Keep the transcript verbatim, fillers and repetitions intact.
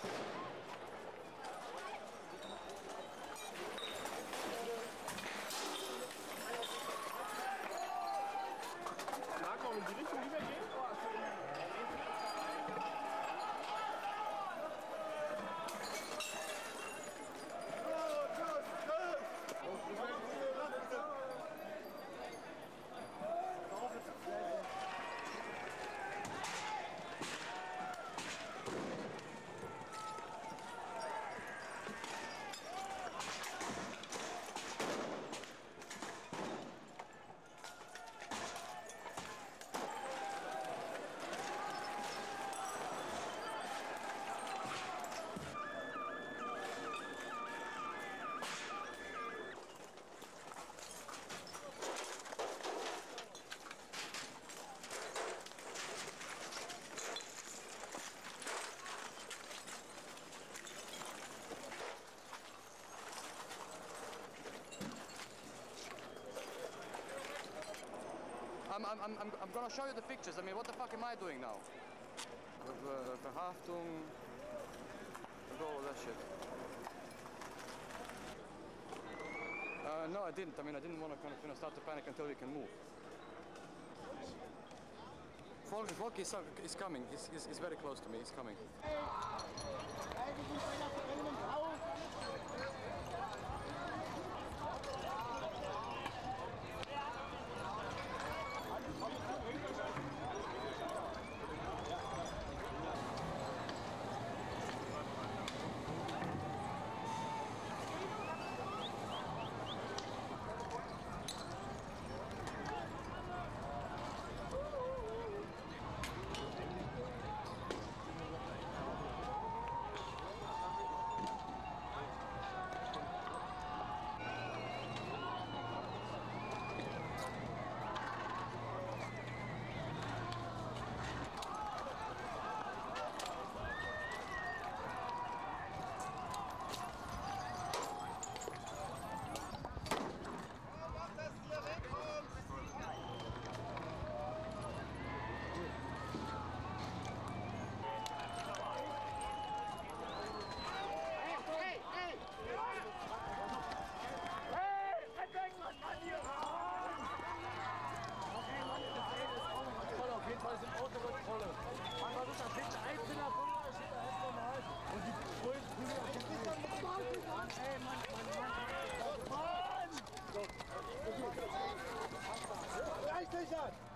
Marco, in die Richtung rübergehen? I'm, I'm, I'm, I'm gonna show you the pictures. I mean, what the fuck am I doing now? Ver, verhaftung, all that shit. Uh, no, I didn't. I mean, I didn't want to kind of you know, start to panic until we can move. Volk, Volk is, is coming. He's, he's, he's very close to me. He's coming. Auf jeden Fall sind Autokontrolle. Man versucht das Licht einzelner Pulver, steht da erst normal. Und die Bullen prügeln auf den Mann! Ey, Mann, Mann, Mann! Mann! So. Reicht nicht an!